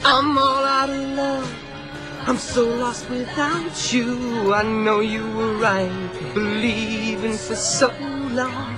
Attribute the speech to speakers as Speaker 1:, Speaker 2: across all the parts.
Speaker 1: I'm all out of love. I'm so lost without you. I know you were right, believing for so long.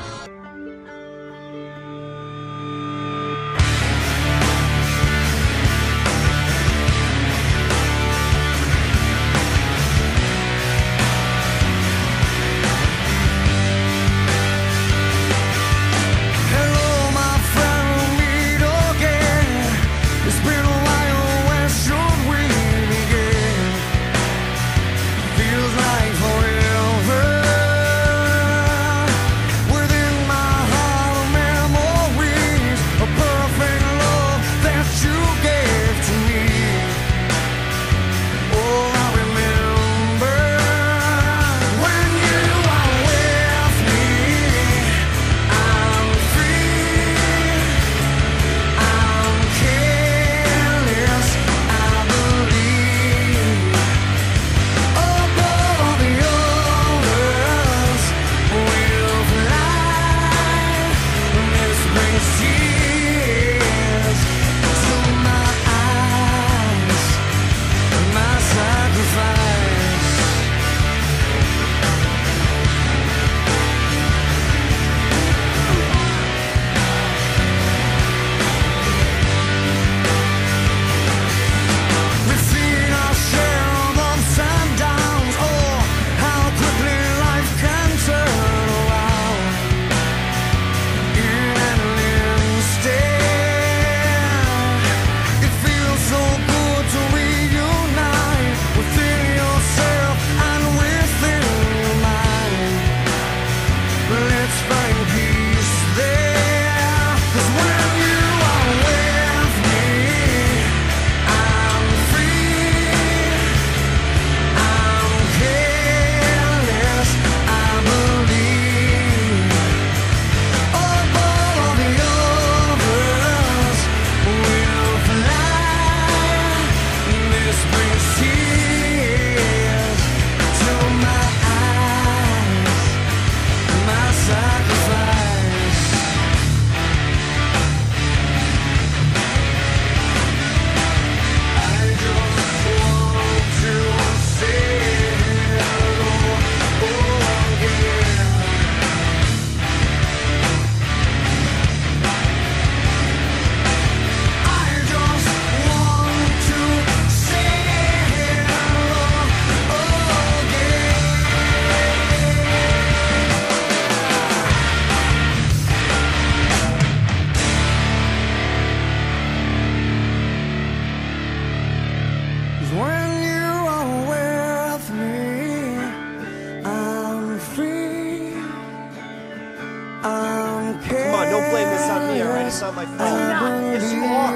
Speaker 2: Come on, don't blame this on me, alright? It's not my fault.
Speaker 3: I'm not.
Speaker 2: Yes, you are.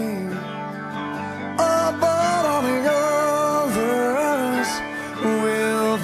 Speaker 1: Above all the others will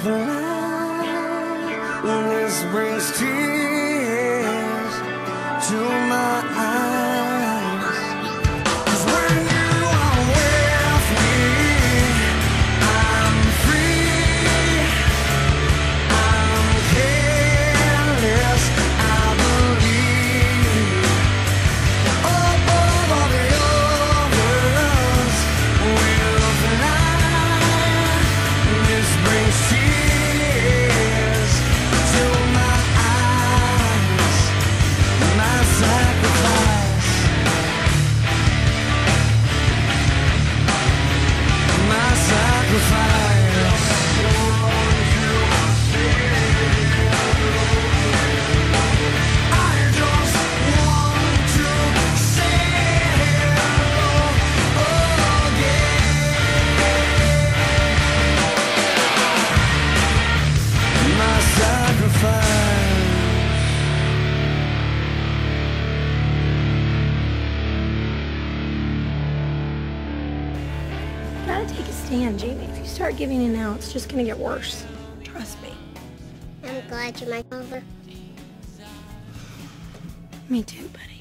Speaker 1: fly. This brings tears to my eyes. 'Cause when you are with me, I'm free. I'm careless. I believe above all the others will fly. This brings tears to my eyes. My sacrifice. My sacrifice. I just want to say hello again. My sacrifice.
Speaker 3: Gotta take a stand, Jamie. If you start giving in now, it's just gonna get worse. Trust me.
Speaker 4: I'm glad you might over.
Speaker 3: Me too, buddy.